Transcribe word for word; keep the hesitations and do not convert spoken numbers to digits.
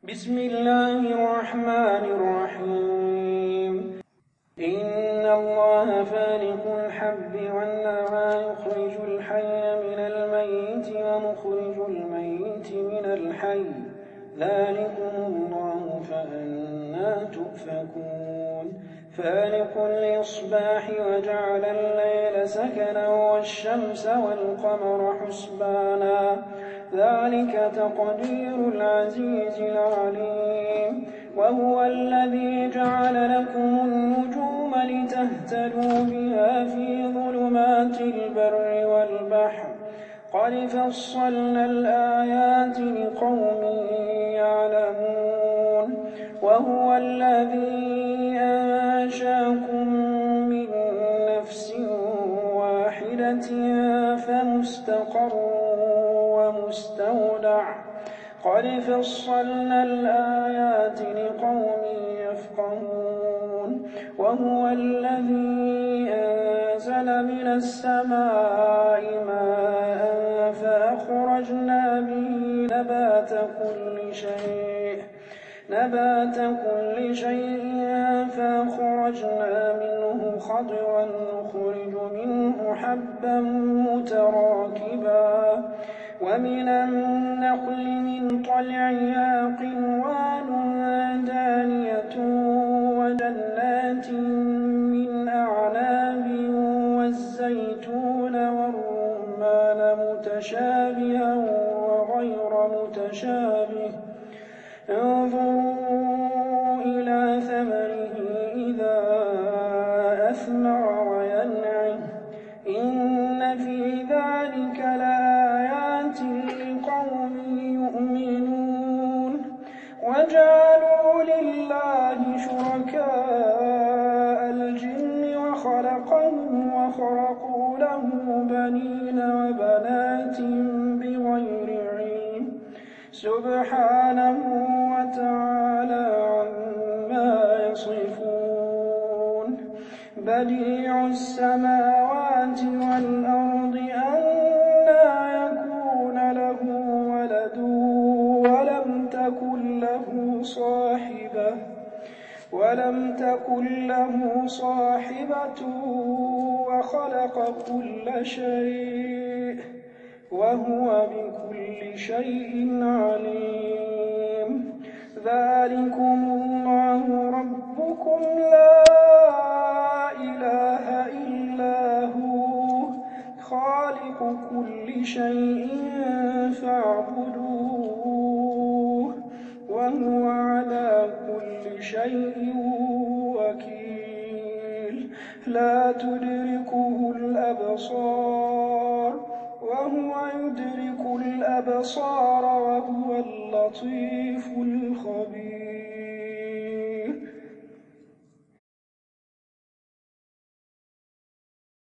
بسم الله الرحمن الرحيم إن الله فالق الحب والنوى يخرج الحي من الميت ومخرج الميت من الحي ذلكم الله فأنى تؤفكون فالق الإصباح وجعل الليل سكنا والشمس والقمر حسبانا ذلك تقدير العزيز العليم وهو الذي جعل لكم النجوم لتهتدوا بها في ظلمات البر والبحر قد فصلنا الآيات لقوم يعلمون وهو الذي أنشأكم من نفس واحدة فمستقر ومستودع قد فصلنا الآيات لقوم يفقهون وهو الذي أنزل من السماء ماء فأخرجنا به نبات كل شيء نبات كل شيء فأخرجنا منه خضرا نخرج منه حبا متراكبا ومن النخل من طلعها قنوان دانية وجنات من أعناب والزيتون والرمان متشابها وغير متشابه انظروا إلى ثمره إذا أثمر وينعه إن في ذلك لآيات لقوم يؤمنون وجعلوا لله شركاء الجن وخلقهم وخرقوا له بنين وبنات بغير علم سبحانه وتعالى عما يصفون بديع السماوات والأرض أنى يكون له ولد ولم تكن له صاحبة ولم تكن له صاحبة وخلق كل شيء وهو بكل شيء عليم ذلكم الله ربكم لا إله إلا هو خالق كل شيء فاعبدوه وهو على كل شيء وكيل لا تدركه الأبصار وهو يدرك الأبصار وهو اللطيف الخبير